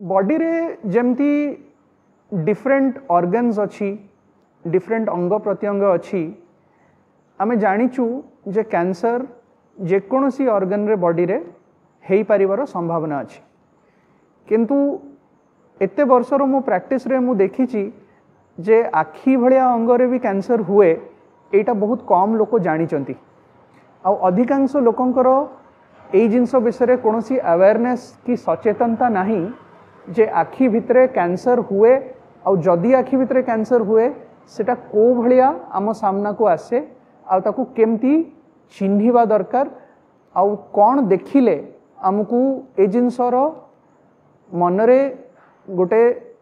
Body रे जेमती different organs अच्छी डिफरेंट अंग प्रत्यंग अच्छी आमे जानिचु जे कैंसर जेकोसी ऑर्गन रे बॉडी रे हेई परिवार संभावना अच्छी किंतु एते वर्षर मो प्रैक्टिस रे मु देखिची जे आखि भलिया अंग रे भी कैंसर हुए एटा बहुत कम लोक जानिचंती आ अधिकांश लोकंकर एई जिंस विषय कोनोसी अवेयरनेस की सचेतनता नहीं जे आखि भितरे कैंसर हुए आ जदि आखि भितरे कैंसर हुए सेटा को भलिया आम सामना को आसे आ ताकू केमती चिन्हिबा दरकार आ कौन देखिले आमको ए जिनसर मनरे गोटे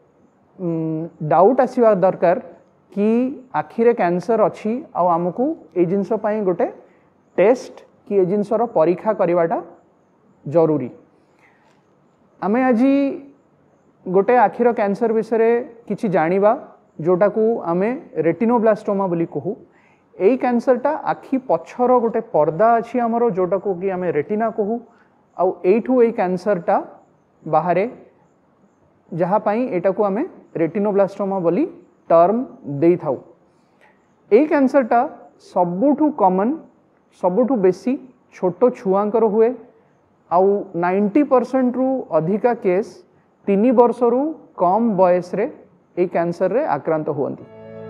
डाउट आसीबा दरकार कि आखिरे कैंसर अच्छी आ आमको ए जिनस पई गोटे टेस्ट कि ए जिनसर परीक्षा करवाटा जरूरी। आमे आज गोटे आखिर कैंसर विषय किछि जानिबा जोटा को आमे रेटिनोब्लास्टोमा बोली कहू। एई कैंसरटा आखि पछर गोटे पर्दा अच्छी आमर जोटा को कि आमे रेटिना कहू आउ एठू एई कैंसरटा बाहरे जहाँ पाई एटा को आमे रेटिनोब्लास्टोमा बोली टर्म देई थाउ। एई कैंसरटा सबुठू कॉमन सबुठू बेसी छोटो छुआंकर हुए आउ 90% रु अधिका केस 3 वर्ष रु कम बयस रे ए कैंसर रे आक्रांत हुअंती।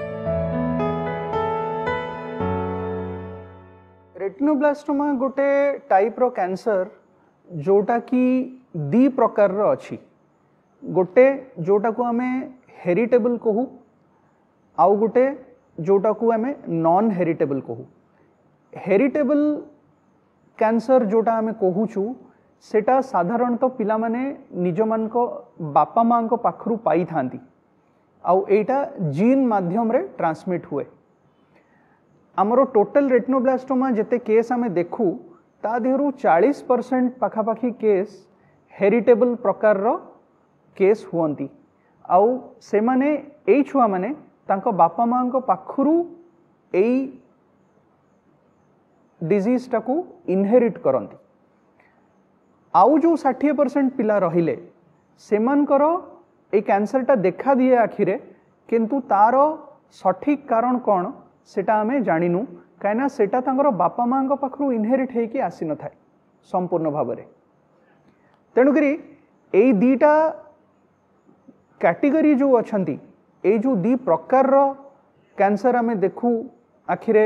रेटिनोब्लास्टोमा गोटे टाइप रो कैंसर जोटा कि दी प्रकार रो अछि। गोटे जोटा को आमे हेरिटेबल कहू आउ गोटे जोटा को आमे नॉन हेरिटेबल कहू। हेरिटेबल कैंसर जोटा आमे कहूछु सेटा साधारणतः पिला माने निज मान को बापा मां को पाखरु पाई थांती आउ एटा जीन माध्यम रे ट्रांसमिट हुए। आमरो टोटल रेटिनोब्लास्टोमा जेते केस आमे देखू ता देहरु 40% पाखापाखी केस हेरिटेबल प्रकार रो केस हुअंती आउ से माने एई छुआ माने तांको बापा मां को पाखरु एई डिजीज टाकू इनहेरिट करंती। आउ जो 60% पिला रहिले सेमानकर ए कैंसरटा देखा दिए आखिरे किंतु तारो सठिक कारण कौन सेटा आमे जानिनु कहीं सेटा तांकर बापा मां को पाखरु इनहेरिट हेकी आसी न थाए संपूर्ण भाव में। तेणुकरी एई दीटा कैटेगरी जो अच्छंती ए जो दी प्रकार रो कैंसर आमे देखू आखिरे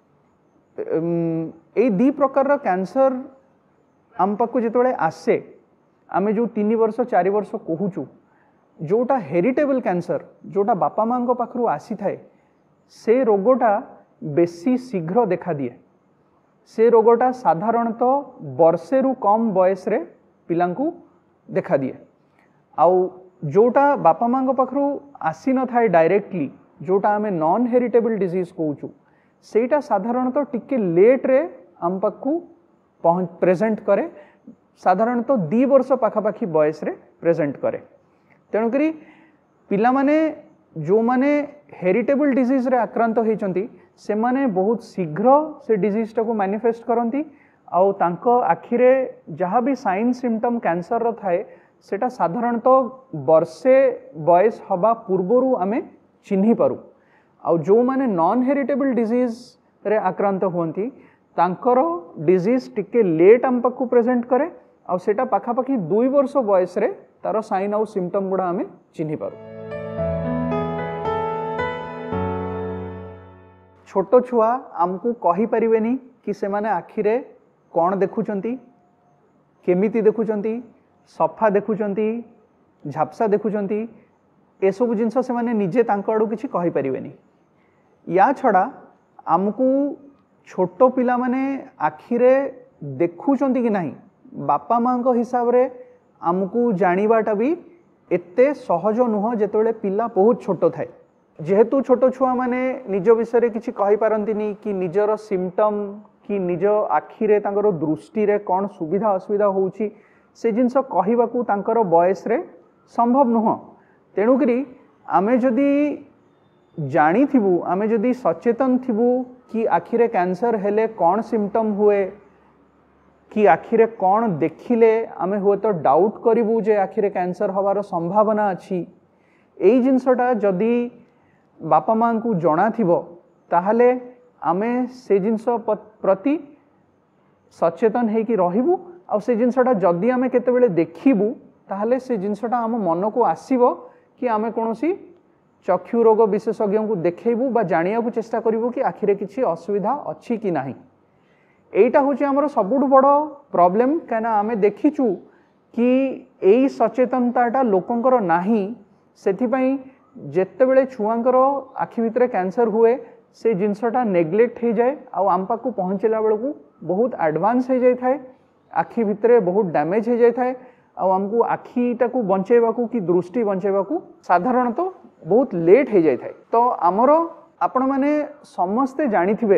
ए दी प्रकार रो कैंसर आम पाखु जिते आसे आमे जो 3 वर्ष 4 वर्ष कहूचु जोटा हेरिटेबल कैंसर जोटा बापा मां को पाखरु आसी थाए से रोगटा बेसी शीघ्र देखा दिए। से रोगटा साधारणतः वर्षे रु कम बयस रे पिलांकु देखा दिए आउ जोटा बापा मां को पाखरु आसी न थाए डायरेक्टली जोटा आमे नॉन हेरिटेबल डिजीज कहूचु सेटा साधारणतः टिके लेट रे आम पाखु प्रेजेंट करे साधारणतः 2 वर्ष पाखापाखी बयस रे प्रेजेंट करे। तेणुकरी पिला माने जो माने हेरिटेबल डिजीज रे आक्रांत होइचंती से माने बहुत शीघ्र से डिजीज टाको मैनिफेस्ट करंती आउ तांको आखिरे जहाँ भी साइन सिम्पटम कैंसर रो थाए सेटा साधारणतः वर्षे बयस हवा पूर्वरु आमे चिन्हि पारू आउ जो माने नॉन हेरिटेबल डिजीज रे आक्रांत हुअंती तांकर डिजीज टिके लेट आम पाखु प्रेजेंट करे आउ सेटा पाखापाखी 2 वर्ष बयस रे तार साइन आउ सिम्पटम गुड़ा आमे चिन्हि पारू। छोटो छुआ आमको कहि परिवेनी कि से माने आखिरे कौन देखुचंती केमिति देखुचंती सफा देखुचंती झापसा देखुचंती ए सब जिनस से माने निजे तांको आडू किछि कहि परिवेनी। या छड़ा आमको छोटो पिला माने आखिरे देखुचंती कि नहीं बापा मां को हिसाब रे आमको जानिबाटा भी एते सहज नुह जेतेबेले पिला बहुत छोटो थाए। जेहेतु छोटो छुआ माने निज विषय किछि कहि पारंतिनी कि निजर सिम्पटम कि निज आखिरे तांकर दृष्टि रे कौन सुविधा असुविधा होउछि से जिनस कहिबाकू तांकर बयस रे संभव नुह। तेणुकरी आमे जदि जानी थिबू आमे जदि सचेतन थिबू कि आखिरे कैंसर हेले कौन सिम्पटम हुए कि आखिरे कौन देखिले आमे हुए तो डाउट करिवु जे आखिरे कैंसर हवार संभावना अच्छी एई जिनसटा जदि बापा माँ को जना थिबो ताहले आमे से जिनस प्रति सचेतन है कि रहिबु आ से जिनसटा जदि आमे केतेबेले देखिबु ताहले से जिनसटा आम मन को आसीबो कि आमे कोनोसी चक्षु रोग विशेषज्ञ को देखैबु बा जानिया को चेष्टा करिवु कि आखिरे किछि असुविधा अछि कि नाही। एटा होछि हमर सबुठ बड़ प्रॉब्लम काना आमे देखिचु कि एई सचेतनताटा लोकंकर नाही सेथि पई जेतेबेले छुआंकर आखि भितरे कैंसर हुए से जिनसटा नेग्लेक्ट हो जाए आ आम पाखु पहुँचला बेलू बहुत एडवांस हो जाए थाए आखि भितरे बहुत डैमेज हो जाए थाए आमको आखिटा को बंचेबाकू कि दृष्टि बंचेबाकू साधारणतः बहुत लेट हो जाए थाए। तो आमर आपण माने समस्ते जानिथिबे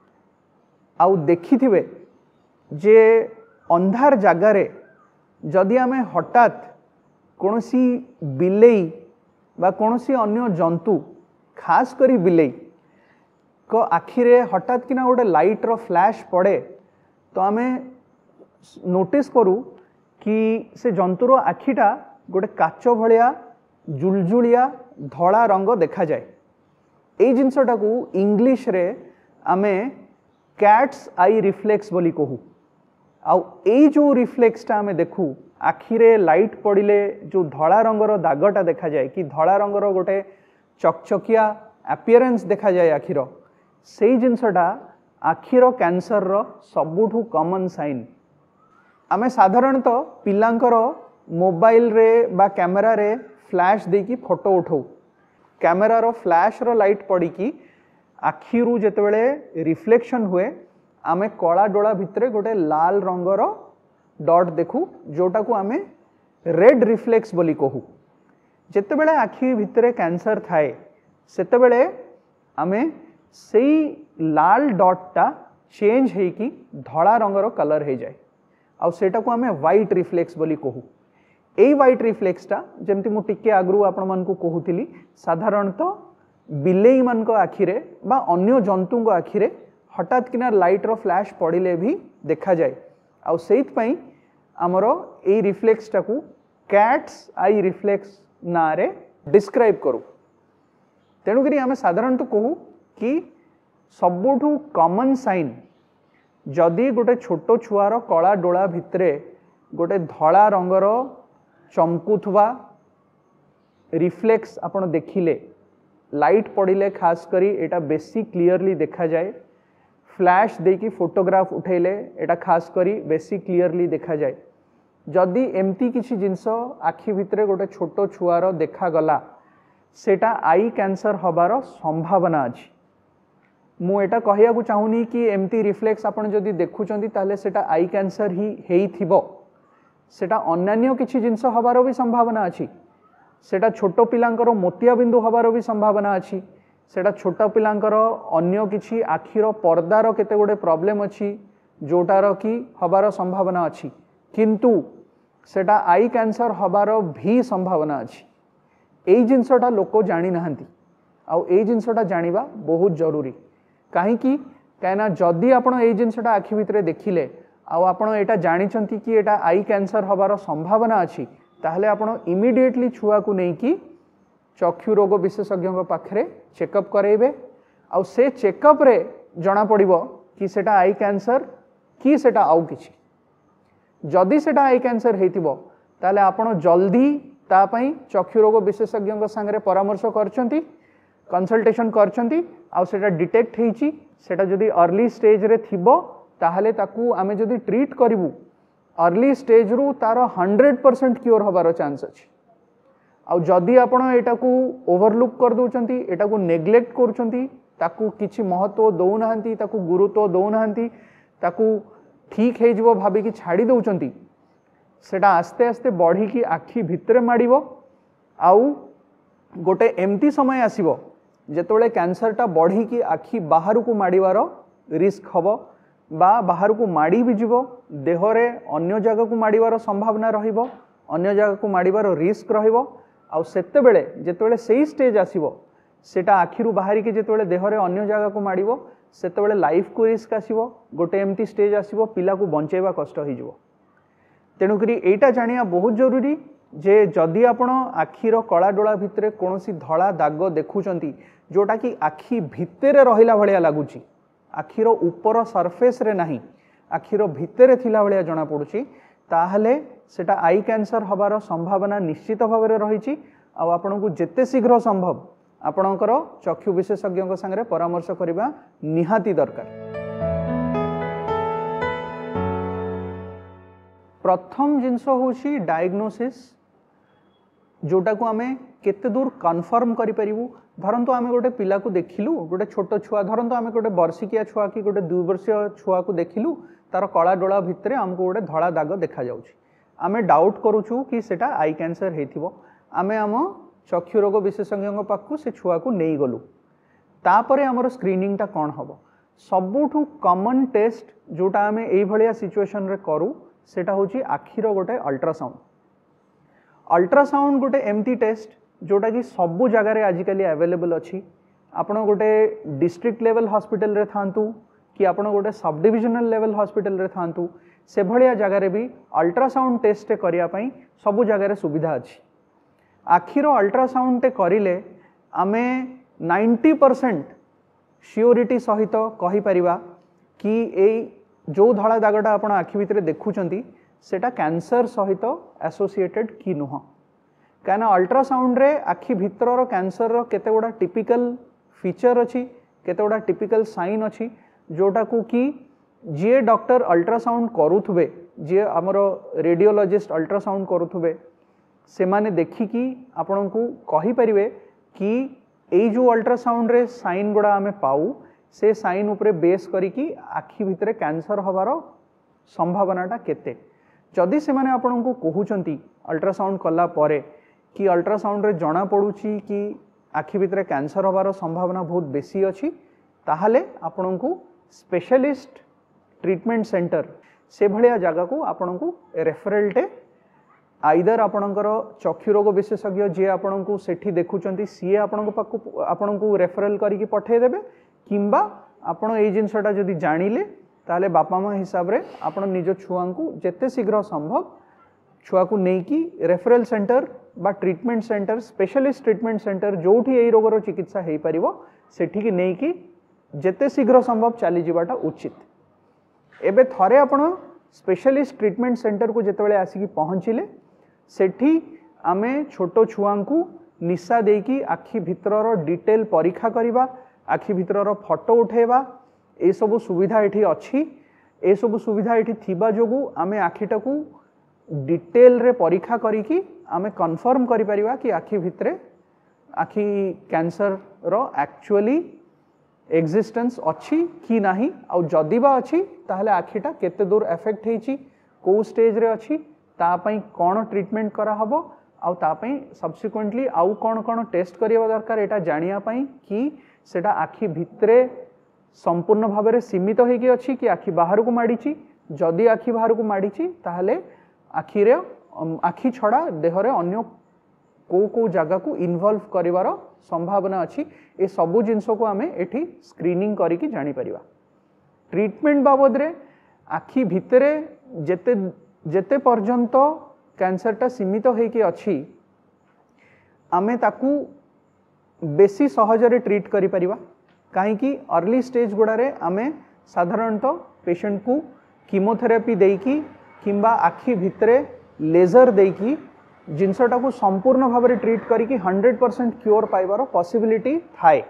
आउ देखिथिबे जे अंधार जगारे जदि आमे हठात कोनोसी बिलेई बा कोनोसी अन्य जंतु खास करी बिलेई को आखिरे हठात किना गोटे लाइट रो फ्लैश पड़े तो आमे नोटिस करू कि से जंतुर आखिटा गोटे काच भलिया जुलजुलिया धड़ा रंग देखा जाए। ए जिनसटा को इंग्लिश रे आमे कैट्स आई रिफ्लेक्स बोली कहू। आउ ए जो रिफ्लेक्सटा आमे देखू आखिरे लाइट पड़िले जो धड़ा रंगर दागटा देखा जाए कि धड़ा रंगर गोटे चकचकिया अपीयरेंस देखा जाए आखिर से जिनसटा आखिर कैंसर रो सबुठु कॉमन साइन। आमे साधारणतः पिलांकर मोबाइल रे बा कैमेरा रे फ्लैश देकी फोटो उठाऊ कैमेरा रो फ्लैश रो लाइट पड़ी कि आखिरु जेतेबेले रिफ्लेक्शन हुए आमे कला डोला भितरे गोटे लाल रंगर डॉट देखू जोटा को आमे रेड रिफ्लेक्स बोली कहू। जेतेबेले आखि भितरे कैंसर थाए सेतेबेले आमे सेई लाल डॉटटा चेंज है कि धड़ा रंगर कलर हो जाए आउ सेटा को आमे व्हाइट रिफ्लेक्स बोली कहू। एई व्हाइट रिफ्लेक्सटा जेमति मु टिके आगरु आपण मन को कहूतिली साधारणतः बिलेई मन को आखिरे बा अन्य जंतु को आखिरे हठात किना लाइट रो फ्लैश पड़िले भी देखा जाए आउ सेइत पई हमरो एई रिफ्लेक्सटा को कैट्स आई रिफ्लेक्स ना रे डिस्क्राइब करू। तेणु करी आमे साधारणतः कहू कि सबुठु कॉमन साइन जदि गोटे छोट छुआर कला डोला भितरे गोटे धला रंगर चमकुथुवा रिफ्लेक्स आपण देखिले लाइट पड़िले खास करी एटा बेसी क्लियरली देखा जाए फ्लैश देकी फोटोग्राफ उठेले एटा खास करी बेसी क्लियरली देखा जाए। जदि एमती किसी जिनस आखि भितरे गोटे छोट छुआर देखा गला सेटा आई कैंसर हबार संभावना अछि। मु एटा कहिया को चाहूनी कि एमती रिफ्लेक्स आपण जदि देखुचंती ताले सेटा आई कैंसर ही हेई थिबो सेटा अन्य किछि जिनस हबार भी संभावना अछि। सेटा छोट पिलांकर मोतिया बिंदु हबार भी संभावना अछि। सेटा छोट पिलांकर अन्य किछि आखिर पर्दार केते गोटे प्रॉब्लम अछि जोटार कि हबार संभावना अछि किंतु सेटा आई कैंसर हबार भी संभावना अछि। एई जिनसटा लोक जानि नाहंती आउ एई जिनसटा जानिबा बहुत जरूरी कहीं कहना जदि आपण एई जिनसटा आखि भितरे देखिले आउ आपण एटा जानिचंती कि एटा आई कैंसर हबार संभावना अछि ताहले आपण इमिडिएटली छुआ को नहीं कि चक्षु रोग विशेषज्ञ पाखरे चेकअप कराइबे आउ से चेकअप रे जना पड़िबो कि सेटा आई कैंसर कि सेटा आउ किछि। जदि सेटा आई कैंसर हेतिबो ताहले आपण जल्दी ता पई चक्षु रोग विशेषज्ञ संगे परामर्श करचंती कंसल्टेशन करचंती आउ सेटा डिटेक्ट हेछि सेटा जदि अर्ली स्टेज रे थिबो ताहले ताकू आमे जदि ट्रीट करिवु अर्ली स्टेज रु तार 100% क्योर हबार चांस अछि। आउ जदि आपण एटा को ओवरलुक कर दोचंती एटा को नेग्लेक्ट करचंती ताकू किछि महत्व दउ नाहंती ताकू गुरुत्व दउ नाहंती ताकू ठीक हे जिवो भाबी कि छाडी दोचंती सेटा आस्ते आस्ते बढ़ी कि आखि भितरे माडिबो आउ गोटे एमती समय आसीबो जेतोले कैंसरटा बढ़ी कि आखि बाहर को माडिवार रिस्क हबो बा बाहर को माड़ी भी जीवो देहरे अन्य जगह को माडिवार संभावना रहिबो अन्य जगह को माडिवार रिस्क रहिबो आउ सेतेबेले जेतोले सेही स्टेज आसीबो सेटा आखिरु बाहरी के जेतोले देहरे अन्य जगह को माडिबो सेतेबेले लाइफ को रिस्क आसीबो, गोटे एमती स्टेज आसीबो पिला को बंचेबा कष्ट हो जिवो। तेणुकरी एटा जानिया बहुत जरूरी जे जदि आपण आखिर कला डोला भितरे कोनोसी धला दाग देखुचंती जोटा कि आखि भितरे रहिला भलिया लागुची, आखिर ऊपर सरफेस रे नाही, आखिर भितरे थिला भलिया जणा पडुची, ताहले सेटा आई कैंसर हबार संभावना निश्चित भाव में रही। आपको जेते शीघ्र संभव आपणकर चक्षु विशेषज्ञ संगे परामर्श करने निहाती दरकार। प्रथम जिनस होची डायग्नोसिस, जोटा को आमे केते दूर कन्फर्म करि परिबु। धरंतु आमे गोटे पिला को देखिलु, गोटे छोट छुआ, धरंतु आमे गोटे वर्षिकिया छुआ कि गोटे 2 वर्षीय छुआ को देखिलु, तार कला डोला भितरे आमको गोटे धड़ा दाग देखा जाउछि, आमे डाउट करूछु कि सेटा आई कैंसर हेथिबो। आमे आम चक्षु रोग विशेषज्ञ पाखु से छुआ को नहीं गलु, तापरे आमर स्क्रीनिंग टा कौन हम। सबुठु कॉमन टेस्ट जोटा आमे एई भलिया सिचुएशन रे करू सेटा होची आखिर गोटे अल्ट्रासाउंड। अल्ट्रासाउंड गोटे एमती टेस्ट जोटा कि सबु जगार आजिकली अवेलेबल अछि। आपण गोटे डिस्ट्रिक्ट लेवल हॉस्पिटल रे थांतु कि आपण गोटे सब डिविजनल लेवल हॉस्पिटल रे थांतु, से भलिया जगार भी अल्ट्रासाउंड टेस्ट करिया पई सबु जगार सुविधा अछि। आखिर अल्ट्रासाउंड टे करिले आमे 90% श्योरिटी सहित कहि परिबा कि एई जो धड़ा दागटा आपण आखि भितरे देखुचंती सेटा कैंसर सहित एसोसिएटेड कि नुह। काना अल्ट्रासाउंड रे आखि भितरर कैंसर रो केते गुडा टिपिकल फीचर अछि, केते गुडा टिपिकल साइन अछि, जोटा को कि जे डॉक्टर अल्ट्रासाउंड करुथबे, जे हमर रेडियोलॉजिस्ट अल्ट्रासाउंड करुथबे, से माने देखिकी आपण को कहि परिबे कि एई जो अल्ट्रासाउंड रे साइन गुडा आमे पाऊ से साइन उपरे बेस करिकी आखि भितरे कैंसर हबार संभावनाटा केते। जदि से माने आपण को कहउचंती अल्ट्रासाउंड कला परे कि अल्ट्रासाउंड रे जणा पडुची कि आखि भितरे कैंसर हबार संभावना बहुत बेसी अछि, ताहले आपण को स्पेशलिस्ट ट्रीटमेंट सेंटर से भलिया जगह को आपण को रेफरल टे आइदर आपणकर चक्षु रोग विशेषज्ञ जे आपण को सेठी देखुचंती सी आपण को रेफरल करिकी पठे देबे, किंबा आपण एई जिनसटा जदि जानिले ताले बापा माँ हिसाब रे आपण निज छुआ को जेते शीघ्र संभव छुआ को नेकी रेफरल सेंटर बा treatment centre, specialist treatment centre जोठी एई रोगर चिकित्सा हेई परिबो सेठी की नेकी जेते शीघ्र संभव चली जिबाटा उचित। एबे थरे आपण स्पेशलिस्ट ट्रीटमेंट सेंटर को जेतेबेले आसिकी पहुँचिले सेठी आमे छोटो छुआ को निशा देकी आखि भितरर डिटेल परीक्षा करिबा, आखि भितरर फोटो उठेबा, ए सब सुविधा एठी अछि। ए सब सुविधा एठी थिबा जोगु आमे आखिटा को डिटेल रे परीक्षा करिकी आमे कन्फर्म करि परिबा कि आखि भितरे आखि कैंसर रो एक्चुअली एक्जिस्टेंस अछि कि नाही, आ जदि बा अछि ताहले आखिटा केते दूर इफेक्ट हेछि, को स्टेज रे अछि, ता पई कोन ट्रीटमेंट करा हबो, आ ता पई सब्सिक्वेंटली आउ कोन कोन टेस्ट करिया दरकार एटा जानिया पई कि सेटा आखि भितरे संपूर्ण भाव में सीमित होगी अच्छी कि आखि बाहर को माड़ी। जदि आखि बाहर को माड़ी ताहले आखिरे आखि छड़ा देहरे अन्य को जगह को इन्वॉल्व करिवार संभावना अच्छी। ए सबु जिनस को आमे एठी स्क्रीनिंग करिकी जानी परिबा। ट्रीटमेंट बाबद रे आखि भितरे जेते जेते पर्यंत कैंसरटा सीमित होगी अच्छी आमे ताकू बेसी सहजरे ट्रीट करि परिबा। कहीं अर्ली स्टेज गुड़ारे आमे साधारणतः पेशेंट को कीमोथेरापी देकी किंबा आखि भितरे लेजर देकी जिनसटा को संपूर्ण भाव में ट्रीट करिकी 100% क्योर पाइबार पॉसिबिलिटी थाए।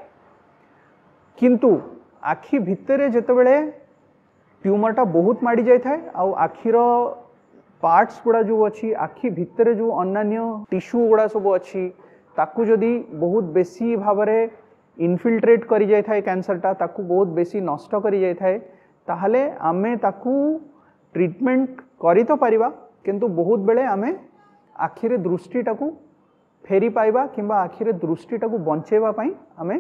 किंतु आखि भितरे जेतेबेले ट्यूमरटा बहुत माड़ी जाय थाए आ आखिर पार्ट्स गुड़ा जो अच्छी आखि भितरे जो अन्य टिश्यू गुड़ा सब अच्छी ताकू जदि बहुत बेसी भाव में इनफिल्ट्रेट करी जाय थाए कैंसरटा ताकू बहुत बेसी नष्ट करी जाय थाए ताहले आमे ताकू ट्रीटमेंट करी तो परिबा किंतु बहुत बेले आमे आखिरे दृष्टिटा को फेरी पाइबा किंबा आखिरे दृष्टिटा को बंचेबा पई आमे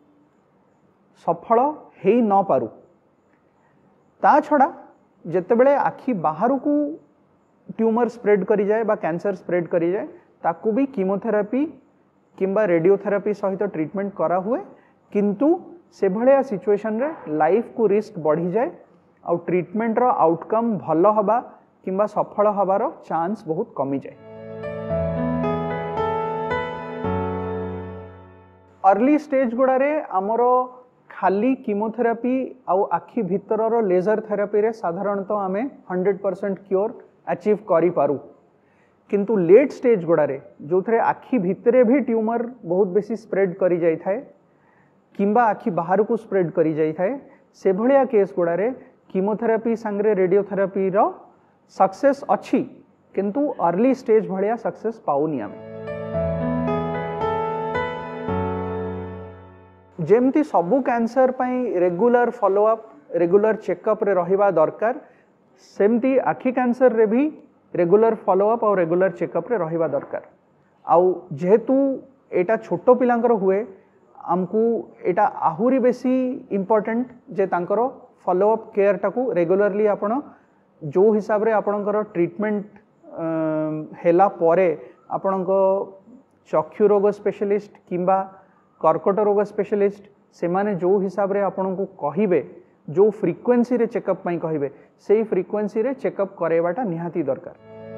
सफल हेई न पारू। ता छड़ा जेतेबेले आखि बाहर को ट्यूमर स्प्रेड करी जाए बा कैंसर स्प्रेड करी जाए ताकू भी कीमोथेरापी किंबा रेडियोथेरापी सहित ट्रीटमेंट करा हुए, किंतु से भलिया सिचुएशन रे लाइफ को रिस्क बढ़ी जाए आउ ट्रीटमेंट रो आउटकम भलो हबा किंबा सफल हबार चांस बहुत कमी जाए। अर्ली स्टेज गुड़ारे आमर खाली कीमोथेरापी आउ आखि भितर लेजर थेरापी रे साधारणतः आमे 100% क्योर अचीव करि पारू, किंतु लेट स्टेज गुड़ारे जो थे आखि भितरे भी ट्यूमर बहुत बेसी स्प्रेड करी जाई थाए किंबा आखि बाहर को स्प्रेड करी जाई थाए, से भलिया केस गुड़ारे कीमोथेरापी सांगरे रेडियोथेरापी रो सक्सेस अच्छी किंतु अर्ली स्टेज भलिया सक्सेस पाउनी आमे। जेमती सबू कैंसर पाई रेगुलर फॉलोअप रेगुलर चेकअप रे रहिबा दरकार, सेमती आखि कैंसर रे भी रेगुलर फॉलोअप और रेगुलर चेकअप रे रहिबा दरकार। आउ जेहेतु एटा छोटो पिलांकर हुए आमको एटा आहुरी बेसी इम्पोर्टेंट जे तांकर फॉलोअप केयर टाकू रेगुलरली आपण जो हिसाब रे आपणकर ट्रीटमेंट हेला परे आपणको चक्षु रोग स्पेशलिस्ट किंबा कर्कट रोग स्पेशलिस्ट से माने जो हिसाब रे आपण को कहिबे जो फ्रीक्वेंसी रे चेकअप पाई कहिबे सेही फ्रीक्वेंसी रे चेकअप करेबाटा निहाती दरकार।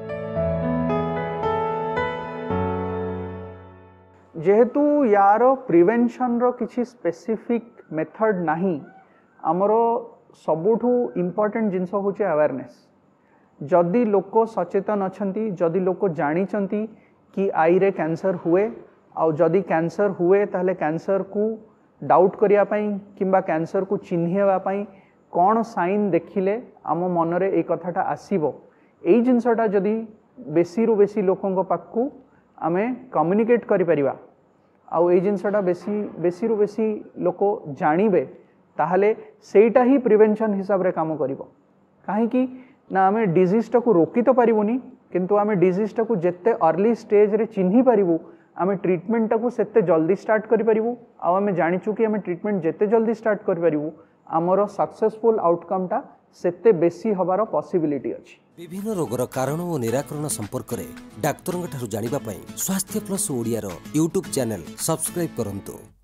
जेहेतु यार प्रिवेंशन रो किछि स्पेसिफिक मेथड नाही, हमरो सबुठू इम्पोर्टेंट जिनस होचे अवेयरनेस। जदि लोक सचेतन अछंती, जदि लोक जानिचंती कि आई रे कैंसर हुए आउ जदि कैंसर हुए ताहले कैंसर को डाउट करिया पाई किंबा कैंसर को चिन्हिबा पाई कौन साइन देखिले आम मनरे ए कथाटा आसीबो, एई जिनसटा जदि बेसी रु बेसी लोकंक पाखु आमे कम्युनिकेट करि परिबा आउ एई जिनसटा बेसी रु बेसी लोक जानिबे ताहले सेटा ही प्रिवेंशन हिसाब रे काम करिवो। काहे कि ना आमे डिजीज टा को रोकी तो परिबुनी, किंतु आमे डिजीज टा को जेते अर्ली स्टेज रे चिन्हि परिबु आमे ट्रीटमेंट टाकू सेते जल्दी स्टार्ट करि परिबु। आ आमे जानिचु कि आमे ट्रीटमेंट जेते जल्दी स्टार्ट करि परिबु आमर सक्सेसफुल आउटकम टा सेते बेसी हबार पॉसिबिलिटी अछि। विभिन्न रोगर कारण और निराकरण संपर्क में डाक्तरंग ठारू जानिबा पई स्वास्थ्य प्लस ओडिया रो यूट्यूब चैनल सब्सक्राइब करंतु।